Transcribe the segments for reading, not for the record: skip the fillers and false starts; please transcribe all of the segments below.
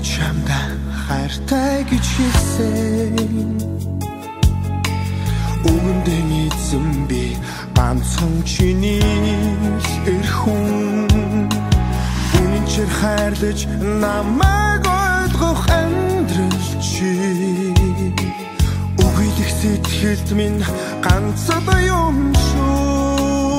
чамдаа хайртай гэж хэлсэн. Өгөндөө эзэн би ганцхан чиний эрхүүн. Үнэнчээр хайрлаж намайг ойлгох амьдрал чи. Өгөөлөх сэтгэлд минь ганцад юм шүү.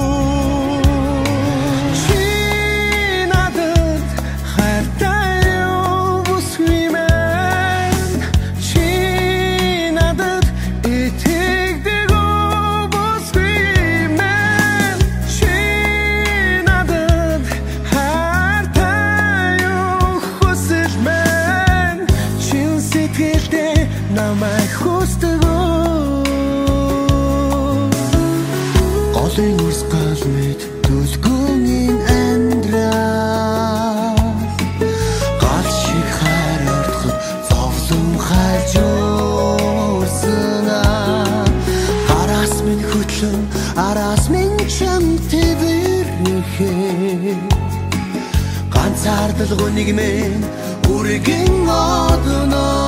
Голын усгал мэд түлгүүний амьдрал гал шиг хайр ордоход зовлон хайж уурсана. Араас минь хөтлөн араас минь чамд тэвэрхээ. Ганцаардалгүй нэг минь үргэн одноо.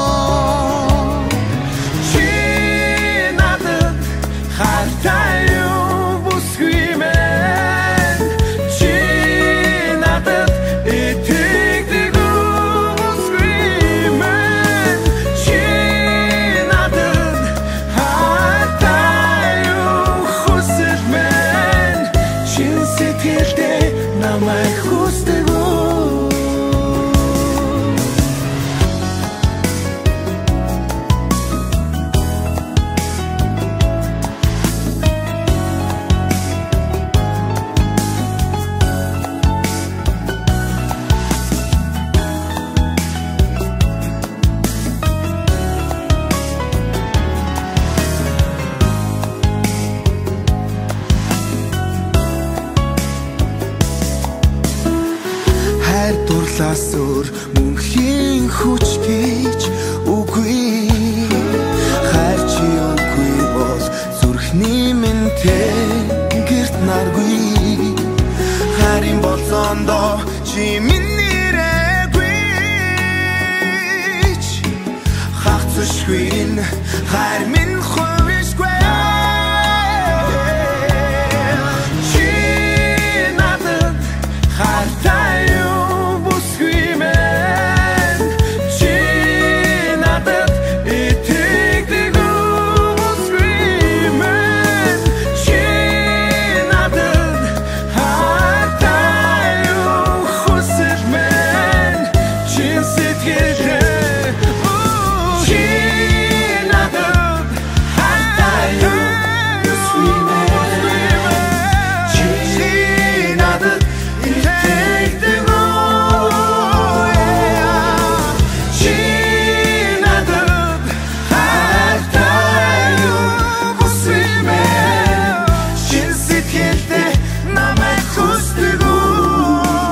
Дурласуур мөнхийн хүч гэж үгүй. Хайр чи үгүй бол зүрхний минь тэнгэрт наргүй. Хайрын болзондоо чи миний нэрээгүй. Хагцшгүй хайр минь хувишгүй.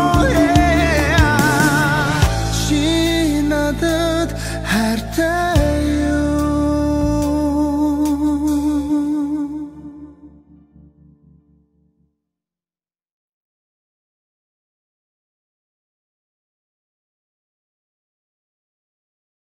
Хайртай